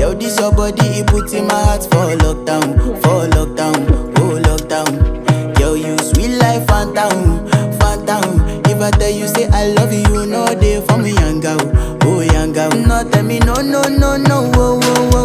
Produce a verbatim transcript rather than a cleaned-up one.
Yo, this your body, it puts in my heart for lockdown, for lockdown, oh lockdown. Yo, you sweet life, phantom, phantom. If I tell you say I love you, you know they for me young girl, oh young girl. No tell me no, no, no, no, oh, oh, oh.